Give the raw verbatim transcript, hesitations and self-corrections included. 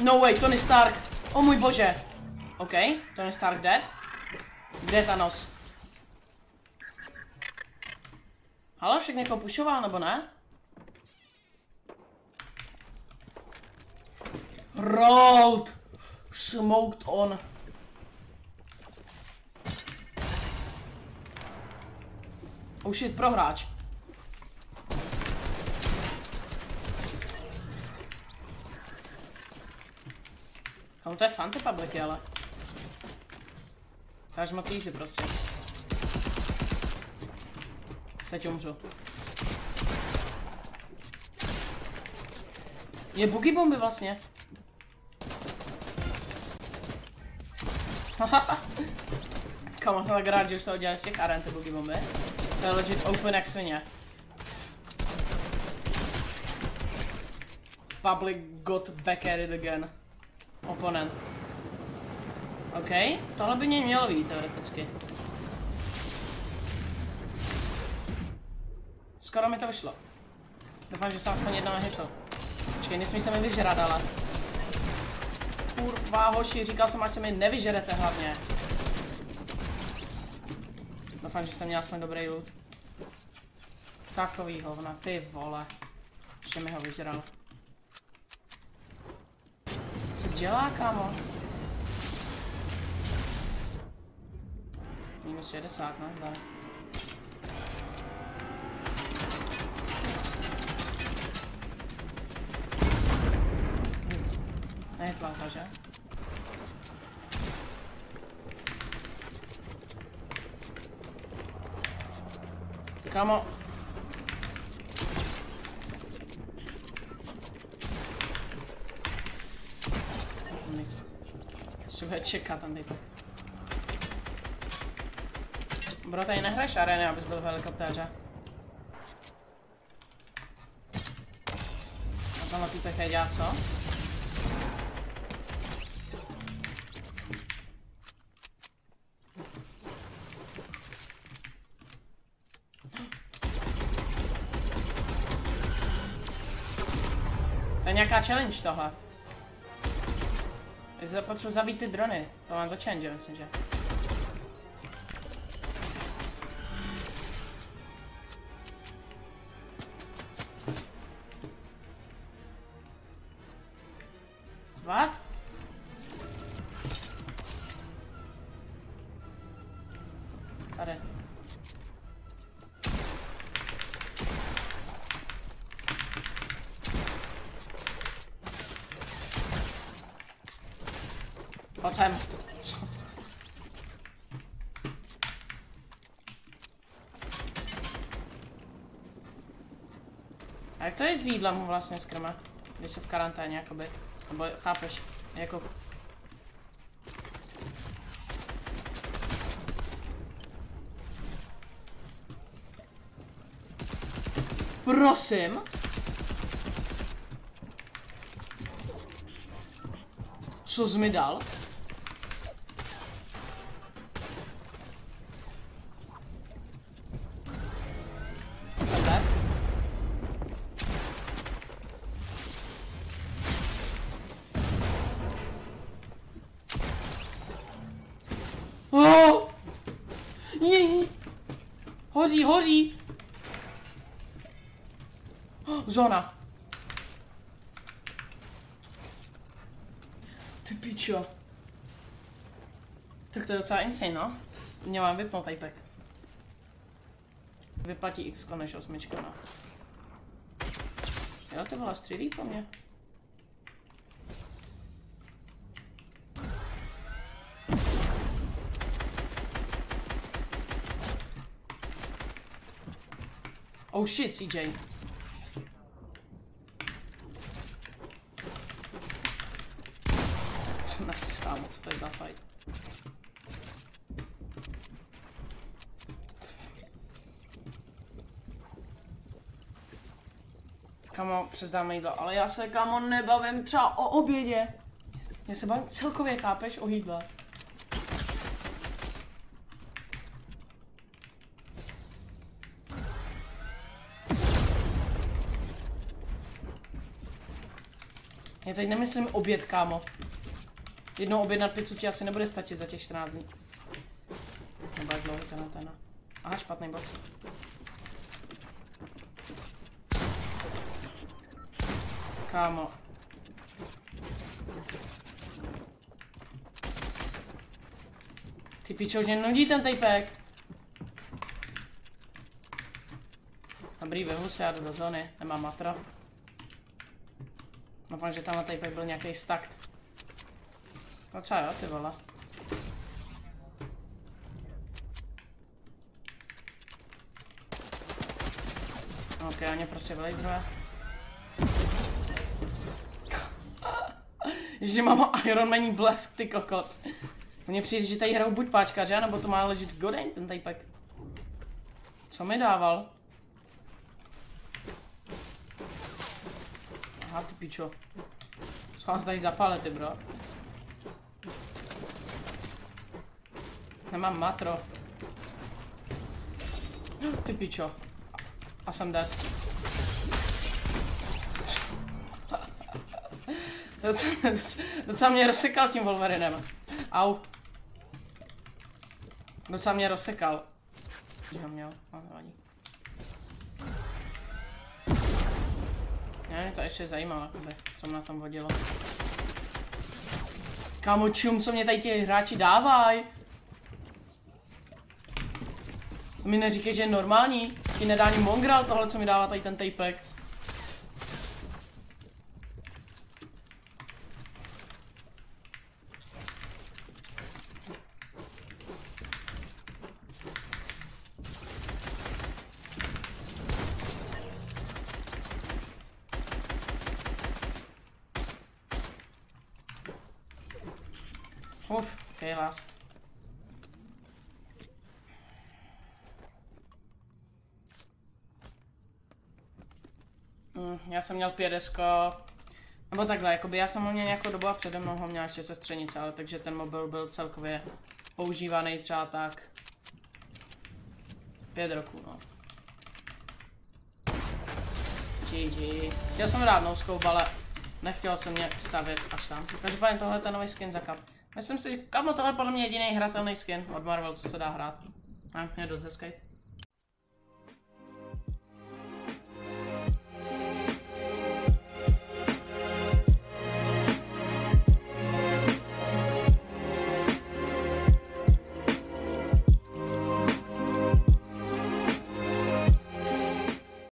No way, Tony Stark. O můj bože. OK, Tony Stark dead. Kde je Thanos? Halo, však někoho pušoval, nebo ne? Road! Smoked on. Oh shit, prohráč. Kamu to je fun ty publicy, ale. To až moc easy prostě. Teď umřu. Je boogie bomby vlastně. Kamu jsem tak rád, že už to udělali z těch aren ty boogie bomby. To je legit open jak svině. Public got back at it again. Oponent. OK, tohle by mě mělo být teoreticky. Skoro mi to vyšlo. Doufám, že jsem aspoň jednou nehytl. Počkej, nesmí se mi vyžrat, ale. Kurva, hoši, říkal jsem, ať se mi nevyžerete hlavně. Doufám, že jste měl aspoň dobrý loot. Takový hovna, ty vole. Ještě mi ho vyžral. Co dělá, kámo? Minus šedesát, nazdar. Nehytla to, že? Kámo. Ještě bude čekat tam typ. Bro, tady nehraješ areny, abys byl v helikoptéře. A tenhle týpek tady dělá co? To je nějaká challenge tohle. Já potřebuji zabít ty drony. To mám to change, myslím, že. What? Tady. Pojď sem. A jak to je s jídlem vlastně skrma? Když jsi v karanténě, jakoby. Nebo chápeš, jako... Prosím? Co jsi mi dal? Jsem tak? Oh! Jej! Hoří, hoří! Oh, zóna. Ty pičo. Tak to je docela insane, no. Mě mám vypnout typek. Vyplatí X než osmička, no. Jo, to byla střílí po mně. Oh shit, C J. Nice, kámo, co to je za fight? Kámo, přezdáme jídlo, ale já se, kámo, nebavím třeba o obědě. Já se bavím celkově, chápeš, o jídle. Já teď nemyslím oběd, kámo. Jednou objednat pizzu ti asi nebude stačit za těch čtrnáct dní. Nebo jak dlouho ten ten. Aha, špatný box. Kámo. Ty pičo, že nudí ten tejpek. Dobrý, vyhnu se, já jdu do zóny, nemám matro. Doufám, že tam na tejpek byl nějaký stakt. No co jo, ty vole. Ok, oni prostě vylejzruje. Že mám Iron Maní blesk, ty kokos. Mně přijde, že tady hrajou buď páčka, že? Nebo to má ležet Godeň, ten tejpek. Co mi dával? Aha, ty pičo. Schválně se tady zapálit, ty bro. Nemám matro. Ty pičo. A jsem dead. Docela mě rozsekal tím Wolverinem. Au. Docela mě rozsekal. Že ho měl, no, nevadí. Mě to ještě zajímalo, jakoby, co mě na tom vodilo. Kámo, čum, co mě tady ti hráči dávají? Mi neříkej, že je normální. Ti nedá ani Mongral tohle, co mi dává tady ten tejpek. Uf, okay, last. Mm, já jsem měl pědesko, nebo takhle, jakoby já jsem ho měl nějakou dobu a přede mnou ho měla ještě sestřenice, ale takže ten mobil byl celkově používaný třeba tak pět roků, no. G G. Chtěl jsem dát noscope, ale nechtěl jsem mě stavět až tam. Každopádně tohle je ten nový skin za kap. Myslím si, že kamo, tohle je podle mě jediný hratelný skin od Marvel, co se dá hrát. A mě dost hezký.